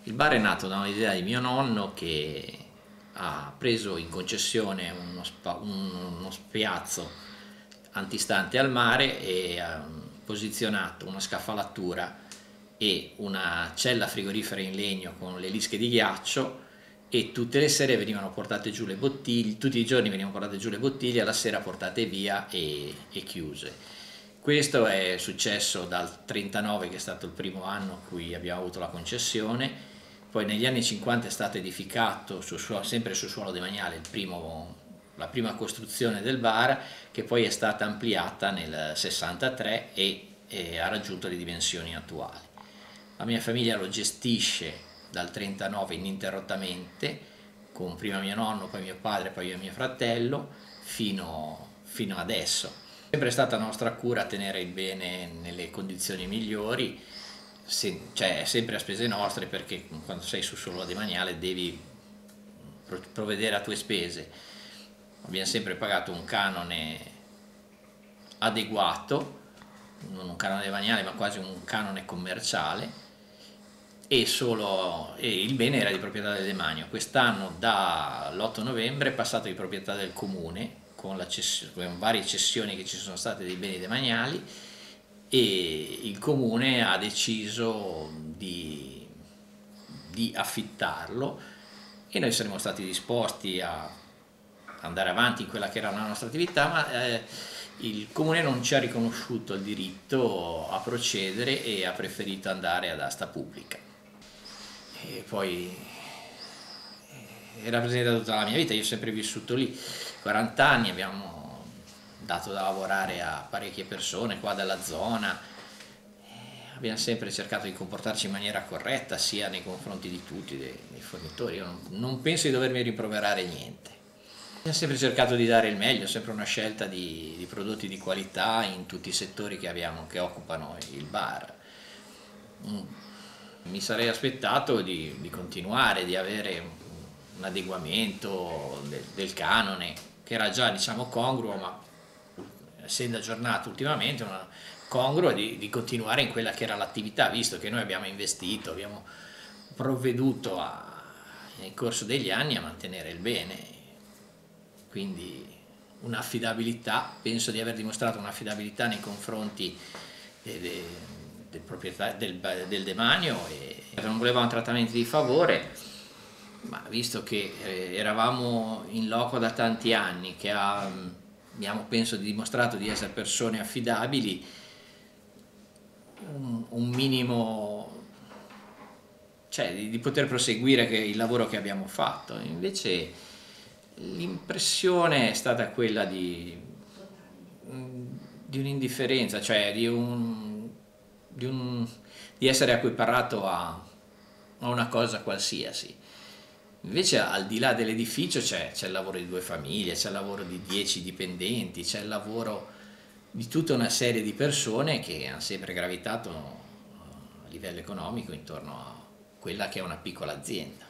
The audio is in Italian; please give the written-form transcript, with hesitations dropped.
Il bar è nato da un'idea di mio nonno che ha preso in concessione uno spiazzo antistante al mare e ha posizionato una scaffalatura e una cella frigorifera in legno con le lische di ghiaccio, e tutte le sere venivano portate giù le bottiglie, tutti i giorni venivano portate giù le bottiglie, alla sera portate via e chiuse. Questo è successo dal 39, che è stato il primo anno in cui abbiamo avuto la concessione. Poi negli anni 50 è stato edificato sempre sul suolo demaniale la prima costruzione del bar, che poi è stata ampliata nel 63 e ha raggiunto le dimensioni attuali. La mia famiglia lo gestisce dal 39 ininterrottamente, con prima mio nonno, poi mio padre, poi io e mio fratello, fino adesso. Sempre stata nostra cura tenere il bene nelle condizioni migliori, cioè sempre a spese nostre, perché quando sei sul suolo demaniale devi provvedere a tue spese. Abbiamo sempre pagato un canone adeguato, non un canone demaniale ma quasi un canone commerciale, e il bene era di proprietà del demanio. Quest'anno dall'8 novembre è passato di proprietà del comune, con varie cessioni che ci sono state dei beni demaniali, e il comune ha deciso di affittarlo, e noi saremmo stati disposti a andare avanti in quella che era la nostra attività, ma il comune non ci ha riconosciuto il diritto a procedere e ha preferito andare ad asta pubblica. E poi era presente tutta la mia vita, io ho sempre vissuto lì, 40 anni, abbiamo dato da lavorare a parecchie persone qua della zona, abbiamo sempre cercato di comportarci in maniera corretta sia nei confronti di tutti, dei fornitori. Io non penso di dovermi rimproverare niente. Abbiamo sempre cercato di dare il meglio, sempre una scelta di prodotti di qualità in tutti i settori che occupano il bar. Mi sarei aspettato di continuare, di avere un adeguamento del canone, che era già, diciamo, congruo, ma essendo aggiornato ultimamente, congruo di continuare in quella che era l'attività, visto che noi abbiamo investito, abbiamo provveduto nel corso degli anni a mantenere il bene. Quindi penso di aver dimostrato un'affidabilità nei confronti del proprietario del demanio, e non volevamo trattamenti di favore, ma visto che eravamo in loco da tanti anni, che abbiamo, penso, dimostrato di essere persone affidabili, un minimo, cioè di poter proseguire il lavoro che abbiamo fatto. Invece l'impressione è stata quella di un'indifferenza, cioè di essere equiparato a una cosa qualsiasi. Invece, al di là dell'edificio, c'è il lavoro di 2 famiglie, c'è il lavoro di 10 dipendenti, c'è il lavoro di tutta una serie di persone che hanno sempre gravitato a livello economico intorno a quella che è una piccola azienda.